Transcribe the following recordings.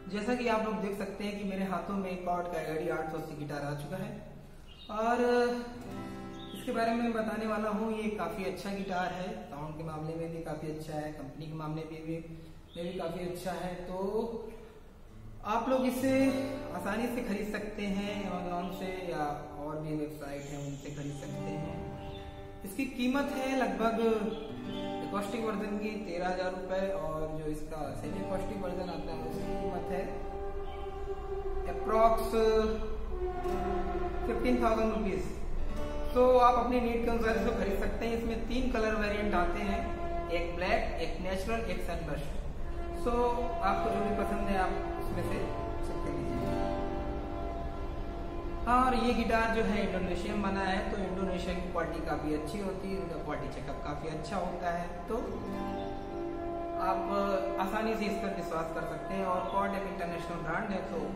जैसा कि आप लोग देख सकते हैं कि मेरे हाथों में कॉर्ड का 880 गिटार आ चुका है और इसके बारे में बताने वाला हूँ। ये काफ़ी अच्छा गिटार है, साउंड के मामले में भी काफ़ी अच्छा है, कंपनी के मामले में भी काफ़ी अच्छा है। तो आप लोग इसे आसानी से खरीद सकते हैं अमेज़न से या और भी वेबसाइट हैं उनसे खरीद सकते हैं। इसकी कीमत है लगभग एकोस्टिक वर्जन की 13,000 रुपये और जो इसका सेमी एकोस्टिक वर्जन आता है उसकी कीमत है अप्रॉक्स 15,000 रुपीज़। तो आप अपनी नीड के अनुसार इसको खरीद सकते हैं। इसमें 3 कलर वेरिएंट आते हैं, एक ब्लैक, एक नेचुरल, एक सनब्रस्ट। सो आपको जो भी पसंद है आप उसमें से चेक कर लीजिए। हाँ, और ये गिटार जो है इंडोनेशिया में बना है, तो इंडोनेशिया की क्वालिटी काफ़ी अच्छी होती है, उनका क्वालिटी चेकअप काफ़ी अच्छा होता है। तो आप आसानी से इस पर विश्वास कर सकते हैं और कॉर्ड एक इंटरनेशनल ब्रांड है। तो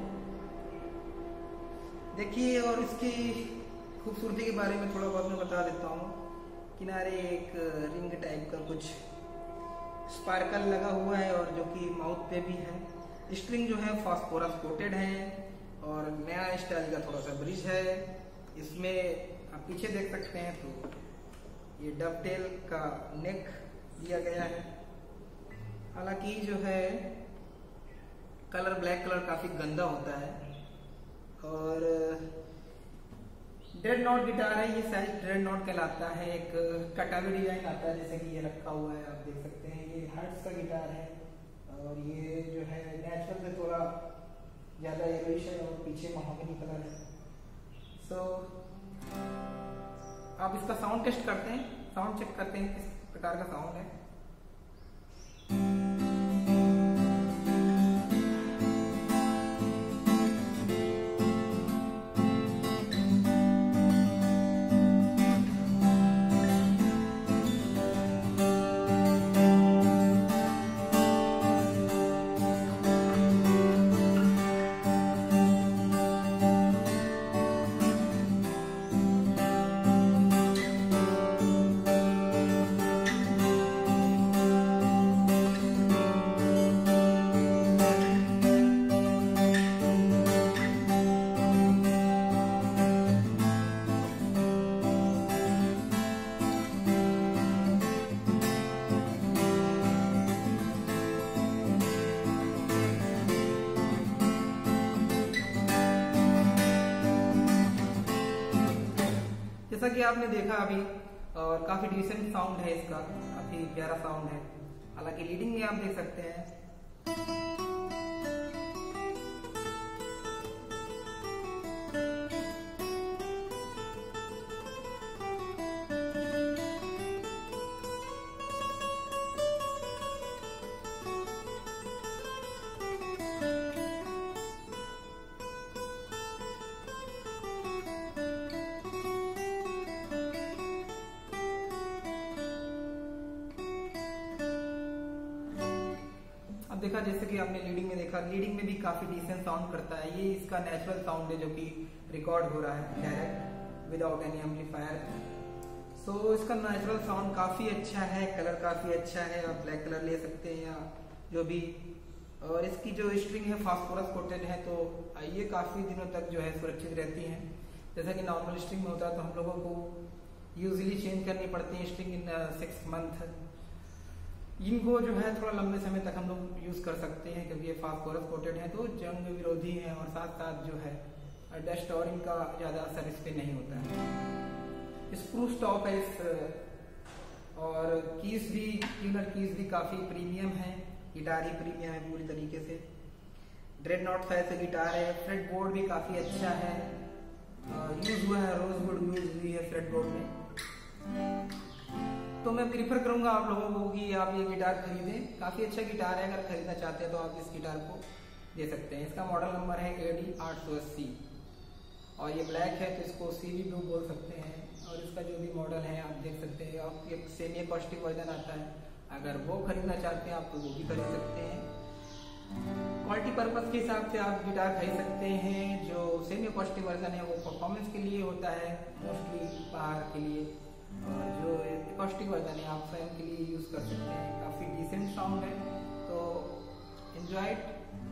देखिए, और इसकी खूबसूरती के बारे में थोड़ा बहुत मैं बता देता हूँ। किनारे एक रिंग टाइप का कुछ स्पार्कल लगा हुआ है और जो कि माउथ पे भी है। स्ट्रिंग जो है फास्फोरस कोटेड है और नया स्टाइल का थोड़ा सा ब्रिज है। इसमें आप पीछे देख सकते हैं तो ये डबटेल का नेक दिया गया है। हालांकि जो है कलर ब्लैक कलर काफी गंदा होता है और dreadnought गिटार है, ये साइज dreadnought कहलाता है। एक कटा हुआ डिजाइन आता है जैसे कि ये रखा हुआ है, आप देख सकते हैं। ये हर्ट्ज का गिटार है और ये जो है नेचुरल से थोड़ा ज्यादा येलोइश है और पीछे महोगनी कलर है। सो आप इसका साउंड टेस्ट करते हैं, साउंड चेक करते हैं किस प्रकार का साउंड है। जैसा कि आपने देखा अभी, और काफी डिसेंट साउंड है इसका, काफी प्यारा साउंड है। हालांकि लीडिंग में आप देख सकते हैं देखा, जैसे कि आपने लीडिंग में देखा, लीडिंग में भी काफी डिसेंट साउंड करता है। ये इसका नेचुरल साउंड है जो कि रिकॉर्ड हो रहा है direct without any amplifier. So इसका नेचुरल साउंड काफी अच्छा है, कलर काफी अच्छा है। आप ब्लैक कलर ले सकते हैं या जो भी। और इसकी जो स्ट्रिंग है फास्फोरस कोटेड है, तो ये काफी दिनों तक जो है सुरक्षित रहती है। जैसा कि नॉर्मल स्ट्रिंग में होता है तो हम लोगों को यूजली चेंज करनी पड़ती है स्ट्रिंग इन 6 मंथ। इनको जो है थोड़ा लंबे समय तक हम लोग यूज कर सकते हैं क्योंकि ये फास्फोरस कोटेड है, तो जंग विरोधी है और साथ साथ जो है डस्ट और इनका ज्यादा असर इस पे नहीं होता है। स्क्रू स्टॉप है इस, और कीज भी, ट्यूनर कीज भी काफी प्रीमियम है, गिटार ही प्रीमियम है पूरी तरीके से। dreadnought का ऐसे गिटार है। फ्रेट बोर्ड भी काफी अच्छा है, यूज हुआ है, रोजवुड यूज हुई है फ्रेट बोर्ड में। तो मैं प्रीफर करूंगा आप लोगों को कि आप ये गिटार खरीदें। काफी अच्छा गिटार है, अगर खरीदना चाहते हैं तो आप इस गिटार को दे सकते हैं। इसका मॉडल नंबर है AD880 और ये ब्लैक है तो इसको सीवी ब्लू बोल सकते हैं। और इसका जो भी मॉडल है आप देख सकते हैं, आप एक सेमी एकोस्टिक वर्जन आता है, अगर वो खरीदना चाहते हैं आप तो वो भी खरीद सकते हैं। क्वालिटी पर्पज के हिसाब से आप गिटार खरीद सकते हैं। जो सेमी एकोस्टिक वर्जन है वो परफॉर्मेंस के लिए होता है मोस्टली, बाहर के लिए, और जो एकोस्टिक वर्जन है आप स्वयं के लिए यूज कर सकते हैं। काफी डिसेंट साउंड है, तो एंजॉय इट।